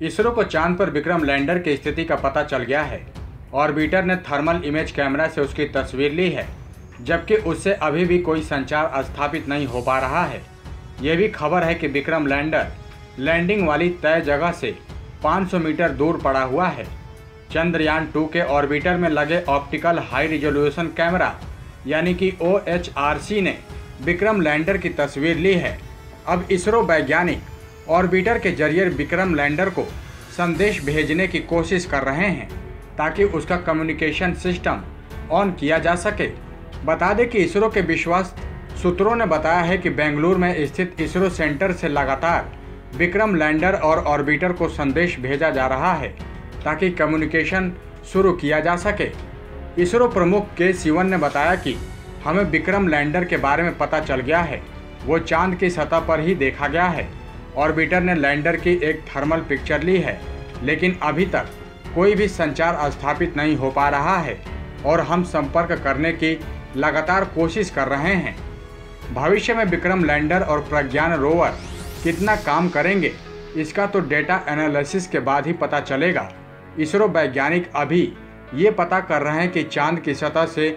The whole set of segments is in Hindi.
इसरो को चांद पर विक्रम लैंडर की स्थिति का पता चल गया है। ऑर्बिटर ने थर्मल इमेज कैमरा से उसकी तस्वीर ली है, जबकि उससे अभी भी कोई संचार स्थापित नहीं हो पा रहा है। ये भी खबर है कि विक्रम लैंडर लैंडिंग वाली तय जगह से 500 मीटर दूर पड़ा हुआ है। चंद्रयान 2 के ऑर्बिटर में लगे ऑप्टिकल हाई रिजोल्यूशन कैमरा यानी कि OHRC ने विक्रम लैंडर की तस्वीर ली है। अब इसरो वैज्ञानिक ऑर्बिटर के जरिए विक्रम लैंडर को संदेश भेजने की कोशिश कर रहे हैं ताकि उसका कम्युनिकेशन सिस्टम ऑन किया जा सके। बता दें कि इसरो के विश्वस्त सूत्रों ने बताया है कि बेंगलुरु में स्थित इसरो सेंटर से लगातार विक्रम लैंडर और ऑर्बिटर को संदेश भेजा जा रहा है ताकि कम्युनिकेशन शुरू किया जा सके। इसरो प्रमुख के सिवन ने बताया कि हमें विक्रम लैंडर के बारे में पता चल गया है, वो चांद की सतह पर ही देखा गया है। ऑर्बिटर ने लैंडर की एक थर्मल पिक्चर ली है, लेकिन अभी तक कोई भी संचार स्थापित नहीं हो पा रहा है और हम संपर्क करने की लगातार कोशिश कर रहे हैं। भविष्य में विक्रम लैंडर और प्रज्ञान रोवर कितना काम करेंगे, इसका तो डेटा एनालिसिस के बाद ही पता चलेगा। इसरो वैज्ञानिक अभी ये पता कर रहे हैं कि चांद की सतह से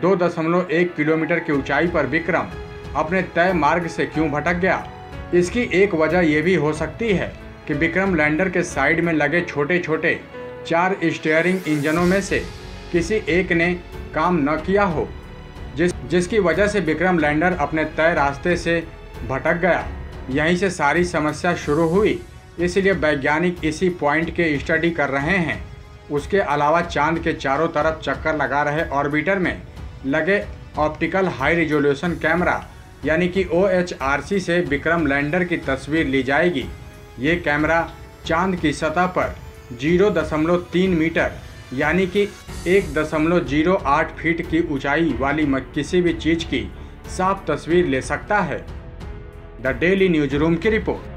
2.1 किलोमीटर की ऊंचाई पर विक्रम अपने तय मार्ग से क्यों भटक गया। इसकी एक वजह यह भी हो सकती है कि विक्रम लैंडर के साइड में लगे छोटे छोटे 4 स्टीयरिंग इंजनों में से किसी एक ने काम न किया हो, जिसकी वजह से विक्रम लैंडर अपने तय रास्ते से भटक गया। यहीं से सारी समस्या शुरू हुई, इसलिए वैज्ञानिक इसी पॉइंट के स्टडी कर रहे हैं। उसके अलावा चांद के चारों तरफ चक्कर लगा रहे ऑर्बिटर में लगे ऑप्टिकल हाई रिजोल्यूशन कैमरा यानी कि OHRC से विक्रम लैंडर की तस्वीर ली जाएगी। ये कैमरा चांद की सतह पर 0.3 मीटर यानी कि 1.08 फीट की ऊंचाई वाली किसी भी चीज़ की साफ तस्वीर ले सकता है। द डेली न्यूज रूम की रिपोर्ट।